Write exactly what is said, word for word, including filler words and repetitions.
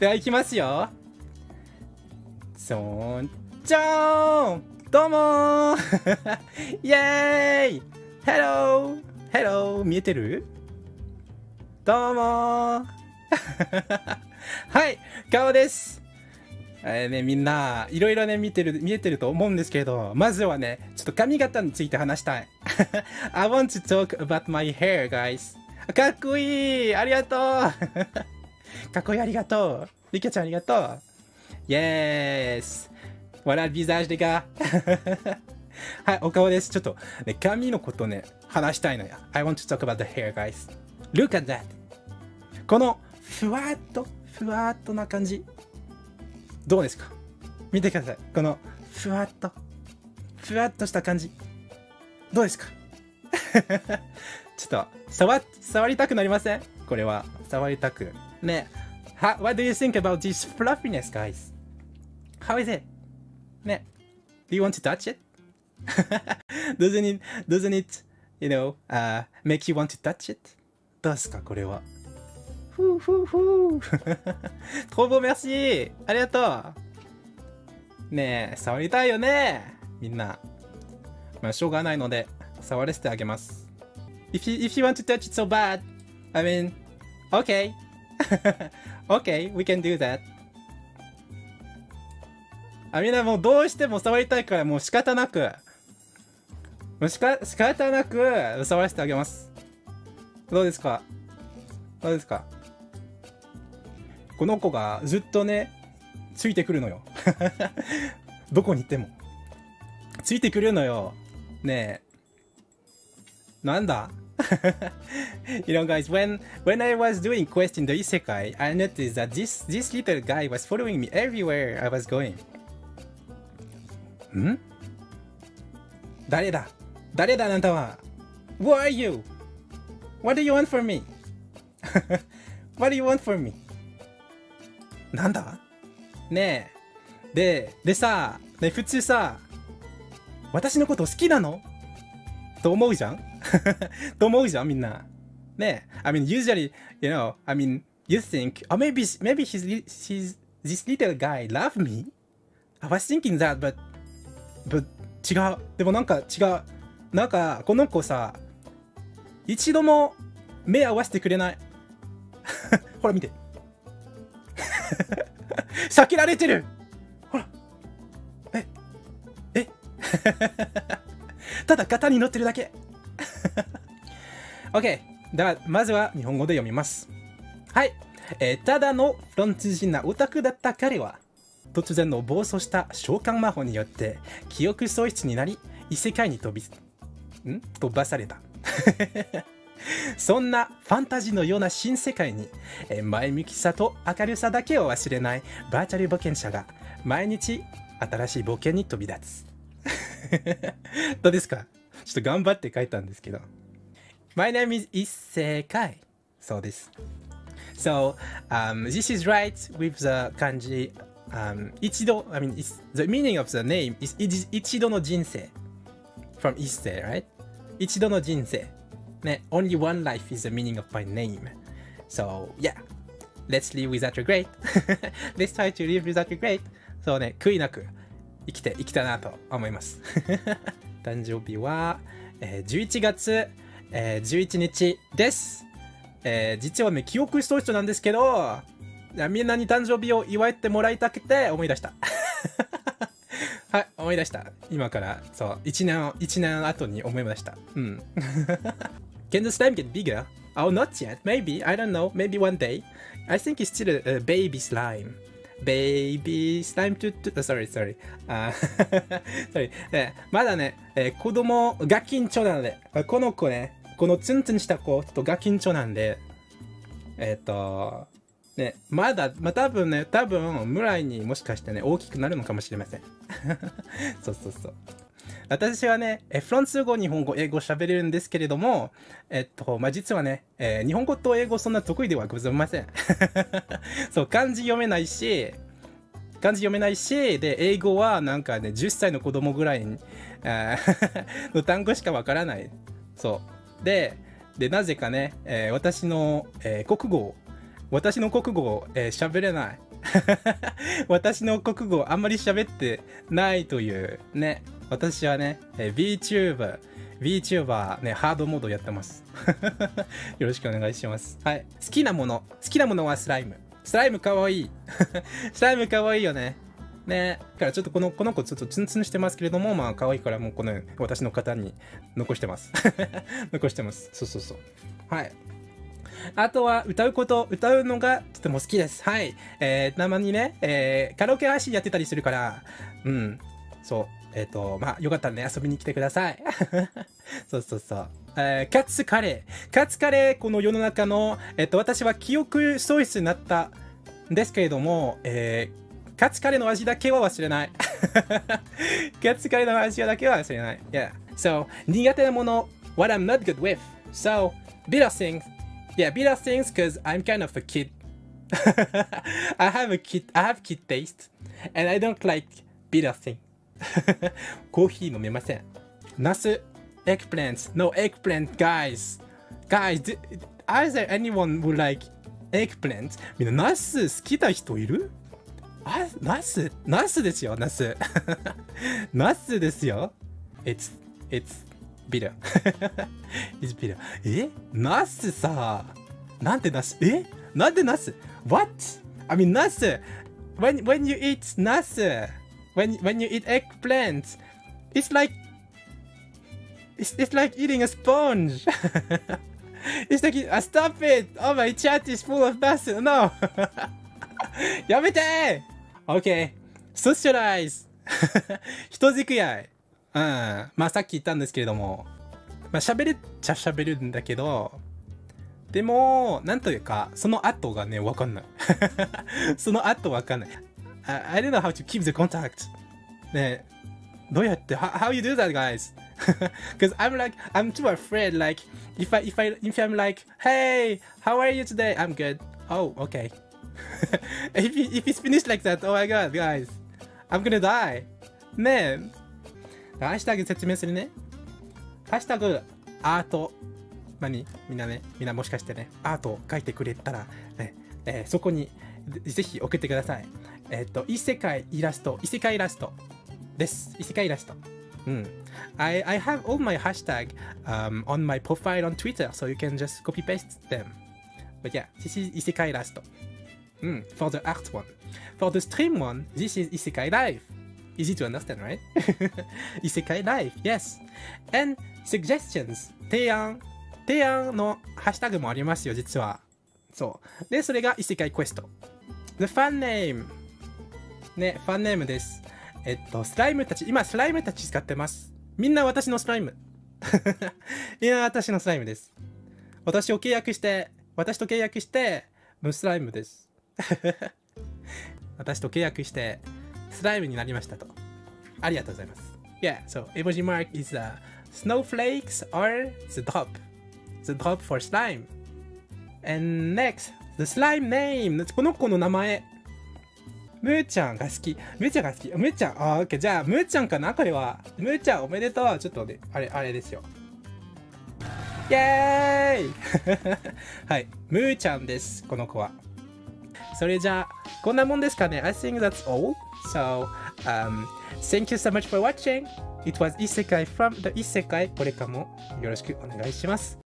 では行きますよ。そんちょんどうもーイェーイ Hello Hello 見えてる？どうもーはい、顔です。えーね、みんないろいろね見てる見えてると思うんですけど、まずはねちょっと髪型について話したいI want to talk about my hair, guys. かっこいい、ありがとうかっこいい、ありがとう。リカちゃんありがとう。Yes Voilà le visage, les gars はい、お顔です。ちょっと、ね、髪のことね話したいのよ。I want to talk about the hair, guys. Look at that. このふわっとふわっとな感じどうですか？見てください。このふわっとふわっとした感じどうですか？ちょっと触触りたくなりません？これは触りたくね。は What do you think about this fluffiness, guys? How is it? ね Do you want to touch it? doesn't it doesn't it you know uh make you want to touch it? どうですかこれは？ふうふうふうトボメッシーありがとうねえ、触りたいよねみんな。まあしょうがないので触らせてあげます。 if you, if you want to touch it so bad, I mean okay okay, we can do that. あ、みんなもうどうしても触りたいからもう仕方なくもうしか仕方なく触らせてあげます。どうですかどうですか？この子がずっとねついてくるのよどこに行ってもついてくるのよねえ。なんだYou know, guys, when when I was doing Quest in the Isekai, I noticed that this this little guy was following me everywhere I was going. ん？誰だ？誰だあなたは？ Who are you? What do you want from me? What do you want from me? なんだ？ねえ。で、でさ、ね、普通さ、私のこと好きなの？と思うじゃんと思うじゃんみんな。ねえ。I mean, usually, you know, I mean, you think, oh, maybe, maybe he's, he's, this little guy love me? I was thinking that, but, but, 違う。でもなんか違う。なんか、この子さ、一度も目合わせてくれない。ほら見て。避けられてる。ほら。え、えただ型に乗ってるだけ。OK。では、まずは日本語で読みます。はい。えー、ただのフランス人なオタクだった彼は、突然の暴走した召喚魔法によって記憶喪失になり、異世界に飛び、ん飛ばされた。そんなファンタジーのような新世界に、えー、前向きさと明るさだけを忘れないバーチャル冒険者が毎日新しい冒険に飛び立つ。どうですか？ちょっと頑張って書いたんですけど。My name is 異世界。そうです。So, um, this is right with the 漢字、um, 一度、I mean, the meaning of the name is 一度の人生。From 一世、right? 一度の人生。ね、only one life is the meaning of my name. So, yeah. Let's live without regret. Let's try to live without regret. そうね、悔いなく生きていきたいなと思います。誕生日は、えー、じゅういちがつ、えー、じゅういちにちです。えー、実はね、記憶喪失なんですけど、みんなに誕生日を祝ってもらいたくて思い出した。はい、思い出した。今から、そう、いちねん、一年後に思い出した。うん。Can the slime get bigger? Oh, not yet. Maybe. I don't know. Maybe one day. I think it's still a, a baby slime. Baby slime to... to sorry, sorry. Uh, sorry. ね、まだね、えー、子供、ガキンチョなので、この子ね、このツンツンした子、ちょっとガキンチョなんで、えっと、ね、まだ、まあ、多分ね、多分、未来にもしかしてね、大きくなるのかもしれません。そうそうそう。私はね、フランス語、日本語、英語喋れるんですけれども、えっと、まあ、実はね、えー、日本語と英語そんな得意ではございません。そう、漢字読めないし、漢字読めないし、で、英語はなんかね、じゅっさいの子供ぐらいにの単語しかわからない。そう。で、で、なぜかね、えー、私の、えー、国語、私の国語を喋、えー、れない。 私の国語あんまり喋ってないというね。私はね、えー、VTuber、VTuber ね、ハードモードやってます。よろしくお願いします。はい。好きなもの。好きなものはスライム。スライムかわいい。スライムかわいいよね。ね。だからちょっとこの、この子ちょっとツンツンしてますけれども、まあ可愛いからもうこの私の方に残してます。残してます。そうそうそう。はい。あとは歌うこと、歌うのがとても好きです。はい。えー、たまにね、えー、カラオケ配信やってたりするから、うん。そう。えっ、ー、と、まあ、よかったらね、遊びに来てください。そうそうそう。えー、カツカレー。カツカレー、この世の中の、えっ、ー、と、私は記憶喪失になったんですけれども、えー、カツカレーの味だけは忘れない。カツカレーの味だけは忘れない。Yeah. So, 苦手なもの、what I'm not good with. So, bitter things.Yeah, bitter things because I'm kind of a kid. I have a kid, I have kid taste, and I don't like bitter things. コーヒー飲めません。ナス、eggplants, no eggplant, guys. Guys, is there anyone who like eggplant? みんなナス好きな人いる？あ、ナス、ナスですよ、ナス。ナスですよ。It's, it's bitter. It's bitter. え？ナスさ、なんでナス？え？なんでナス？ What? I mean ナス。When when you eat ナス、when when you eat eggplant, it's like it's it's like eating a sponge. It's like uh, stop it. Oh my chat is full of ナス。No. やめて。Okay. Socialize. 人付き合い。うん。まあさっき言ったんですけれども、まあ喋るっちゃ喋るんだけど、でも、なんというか、その後がね、わかんない。その後わかんない。I, I don't know how to keep the contact. ね、どうやって、how, how you do that, guys? Because I'm like, I'm too afraid. Like, if I, if I, if I'm like, hey, how are you today? I'm good. Oh, okay. if, if it's finished like that, oh my god, guys. I'm gonna die. ねえ。ハッシュタグ説明するね。ハッシュタグアート。何みんなね、みんなもしかしてね、アートを書いてくれたら、ねえー、そこにぜひ送ってください。えっ、ー、と、異世界イラスト、異世界イラストです。異世界イラスト。うん。I, I have all my hashtag、um, on my profile on Twitter, so you can just copy paste them. But yeah, this is 異世界イラスト。うん。For the art one. For the stream one, this is 異世界ライフ。Easy to understand, right? 異世界ライフ、yes. And suggestions, 提案。提案のハッシュタグもありますよ、実は。そう。で、それが異世界クエスト。The fun name。ね、ファンネームです。えっと、スライムたち、今スライムたち使ってます。みんな私のスライム。みんな私のスライムです。私を契約して、私と契約して、のスライムです。私と契約して、スライムになりましたと。ありがとうございます。Yeah, so emoji mark is、uh, snowflakes or the drop. The drop for slime. And next, the slime name. この子の名前。ムーちゃんが好き。ムーちゃんが好き。ムーちゃん。あ、OK。じゃあ、ムーちゃんかなこれは。ムーちゃんおめでとう。ちょっとね、あれ、あれですよ。イェーイはい。ムーちゃんです。この子は。それじゃあ、こんなもんですかね。I think that's all. So, um, thank you so much for watching. It was 異世界 from the 異世界。これからもよろしくお願いします。